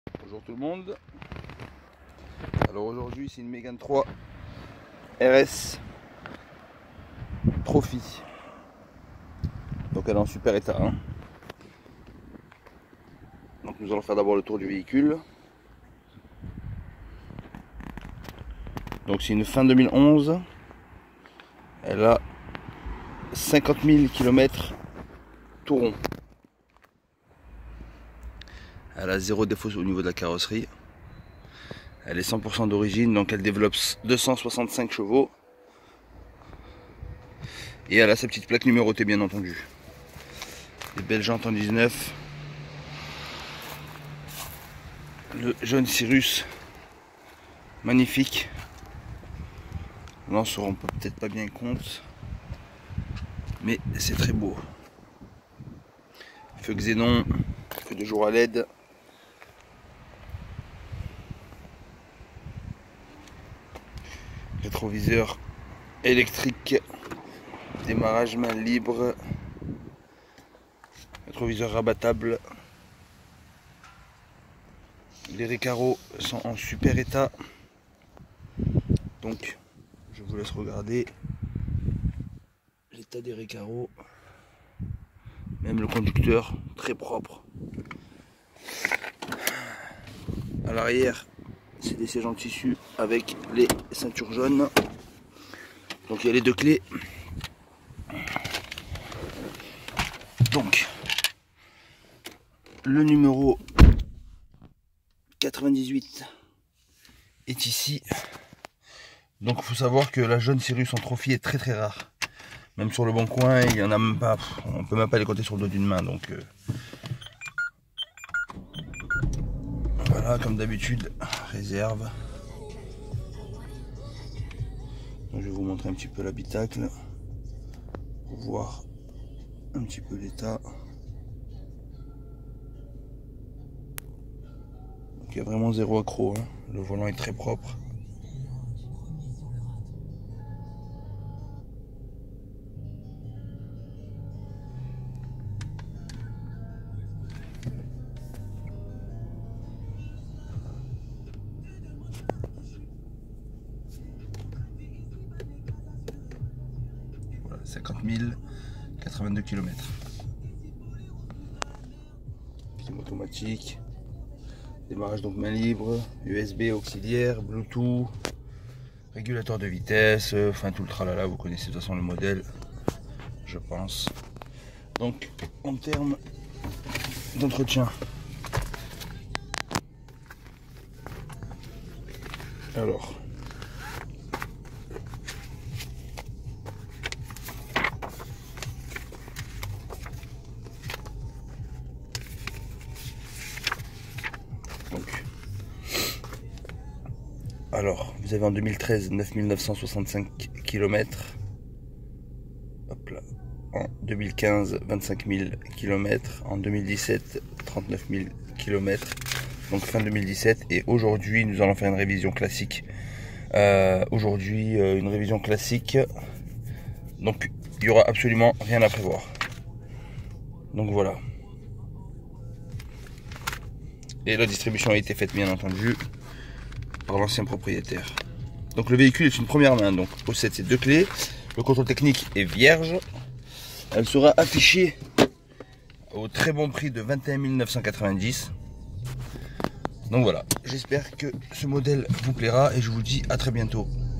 Bonjour tout le monde. Alors aujourd'hui c'est une Mégane 3 RS Trophy. Donc elle est en super état. Donc nous allons faire d'abord le tour du véhicule. Donc c'est une fin 2011. Elle a 50 000 km tout rond. Elle a zéro défaut au niveau de la carrosserie. Elle est 100% d'origine, donc elle développe 265 chevaux. Et elle a sa petite plaque numérotée bien entendu. Les belles jantes en 19. Le jaune Cirrus, magnifique. Là on se rend peut-être pas bien compte, mais c'est très beau. Feu xénon, feu de jour à LED. Rétroviseur électrique, démarrage main libre, rétroviseur rabattable. Les récarreaux sont en super état, donc je vous laisse regarder l'état des récarreaux. Même le conducteur très propre. À l'arrière, c'est des sièges en tissu avec les ceintures jaunes. Donc il y a les deux clés. Donc le numéro 98 est ici. Donc il faut savoir que la jaune Cirrus en trophy est très très rare. Même sur le bon coin, il y en a même pas. On peut même pas les compter sur le dos d'une main. Donc voilà, comme d'habitude, réserve. Donc, je vais vous montrer un petit peu l'habitacle pour voir un petit peu l'état. Donc il y a vraiment zéro accro, hein. Le volant est très propre. Voilà, 50 000, 82 km. Clim automatique. Démarrage donc main libre, USB auxiliaire, Bluetooth, régulateur de vitesse, enfin tout le tralala, vous connaissez de toute façon le modèle, je pense. Donc en termes d'entretien, alors vous avez en 2013 9965 km. Hop là. En 2015 25 000 km. En 2017 39 000 km. Donc fin 2017. Et aujourd'hui nous allons faire une révision classique. Une révision classique. Donc il n'y aura absolument rien à prévoir. Donc voilà. Et la distribution a été faite bien entendu par l'ancien propriétaire. Donc le véhicule est une première main, donc possède ses deux clés. Le contrôle technique est vierge. Elle sera affichée au très bon prix de 21 990. Donc voilà, j'espère que ce modèle vous plaira et je vous dis à très bientôt.